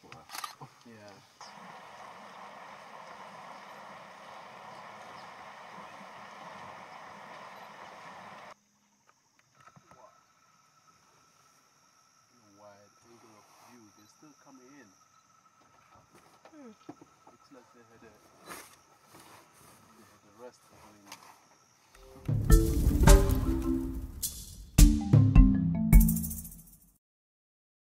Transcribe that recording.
Yeah. Wide angle of view. They're still coming in. Looks like they had a rest between.